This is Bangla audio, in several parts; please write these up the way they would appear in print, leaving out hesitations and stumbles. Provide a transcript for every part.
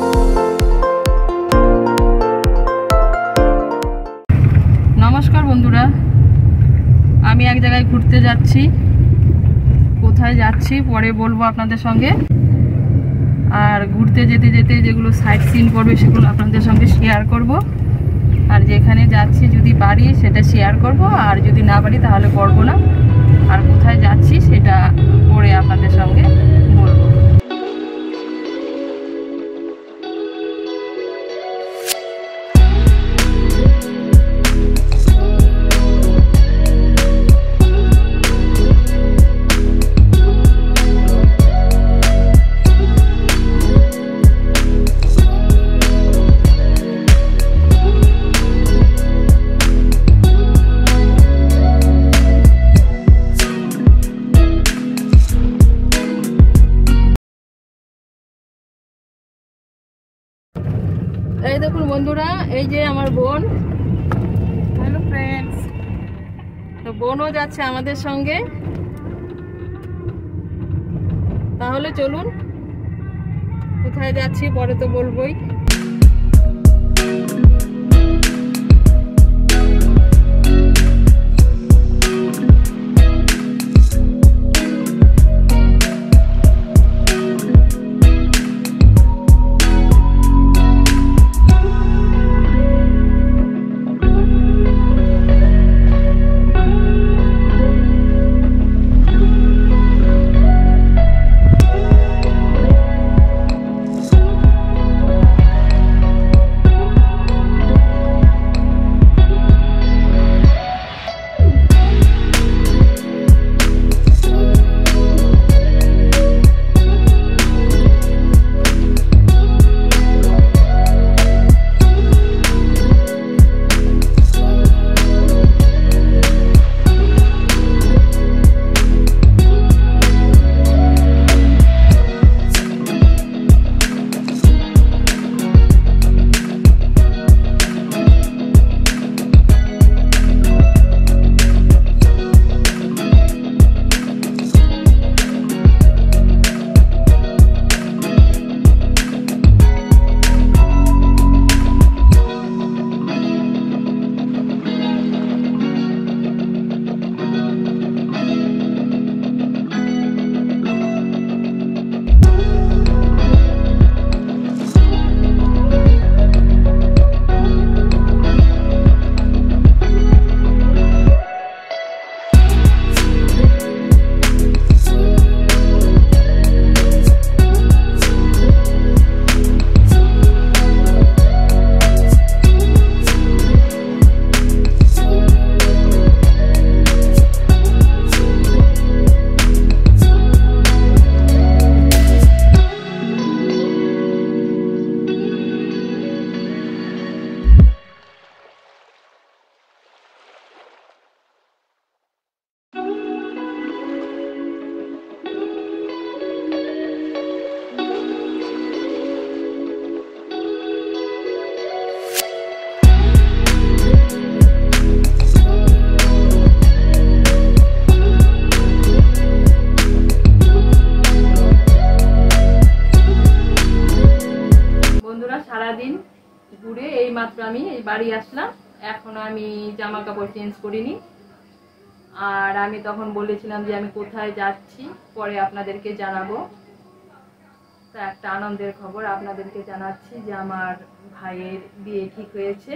नमस्कार बंधुरा आमी एक जगह घुरते जाচ্ছি কোথায় যাচ্ছি পরে বলবো আপনাদের সঙ্গে আর ঘুরতে যেতে যেতে যেগুলো সাইট সিন পড়বে সেগুলো আপনাদের সঙ্গে শেয়ার করব আর যেখানে যাচ্ছি যদি পারি সেটা শেয়ার করব আর যদি না পারি তাহলে করব না আর কোথায় যাচ্ছি সেটা পরে আপনাদের সঙ্গে বলবো। এই দেখুন বন্ধুরা এই যে আমার বোন। Hello friends. তো বোনও যাচ্ছে আমাদের সঙ্গে, তাহলে চলুন কোথায় যাচ্ছি পরে তো বলবোই। সারাদিন ঘুরে এই মাত্র আমি এই বাড়ি আসলাম, এখনো আমি জামা কাপড় চেঞ্জ করিনি। আর আমি তখন বলেছিলাম যে আমি কোথায় যাচ্ছি পরে আপনাদেরকে জানাবো। তো একটা আনন্দের খবর আপনাদেরকে জানাচ্ছি যে আমার ভাইয়ের বিয়ে ঠিক হয়েছে।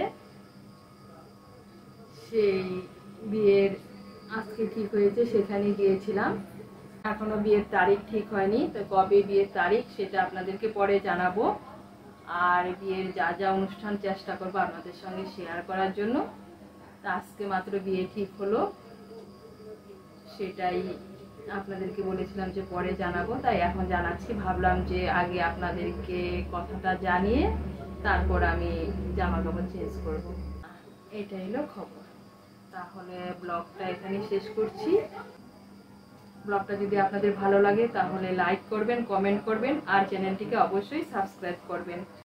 সেই বিয়ের আজকে ঠিক হয়েছে, সেখানে গিয়েছিলাম। এখনো বিয়ের তারিখ ঠিক হয়নি, তো কবে বিয়ের তারিখ সেটা আপনাদেরকে পরে জানাবো। আর বিয়ের যা যা অনুষ্ঠান চেষ্টা করবো আপনাদের সঙ্গে শেয়ার করার জন্য। তা আজকে মাত্র বিয়ে ঠিক হলো, সেটাই আপনাদেরকে বলেছিলাম যে পরে জানাবো, তাই এখন জানাচ্ছি। ভাবলাম যে আগে আপনাদেরকে কথাটা জানিয়ে তারপর আমি জামা কাপড় চেঞ্জ করব। এটাই হলো খবর। তাহলে ব্লগটা এখানে শেষ করছি। ব্লগটা যদি আপনাদের ভালো লাগে তাহলে লাইক করবেন, কমেন্ট করবেন আর চ্যানেলটিকে অবশ্যই সাবস্ক্রাইব করবেন।